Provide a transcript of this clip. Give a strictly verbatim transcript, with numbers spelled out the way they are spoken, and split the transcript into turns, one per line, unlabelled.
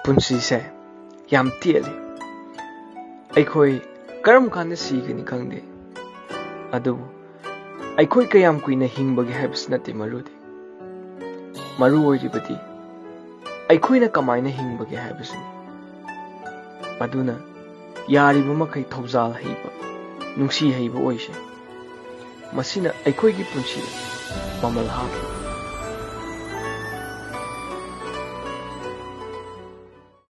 पुंसीसे याम तेली अखोई करम कान सीगनी खंगदे अदुबु अखोई कयाम कुइना हिंगबगे हाइबस नते मरुदे मरु ओइरिबदि अखोइना कमाइना हिंगबगे हाइबसनि अदुना यारिबो मखै थौजाल हैबा नुंसी हैबा ओइसे मसिना अखोइगी पुंसी ममल हाके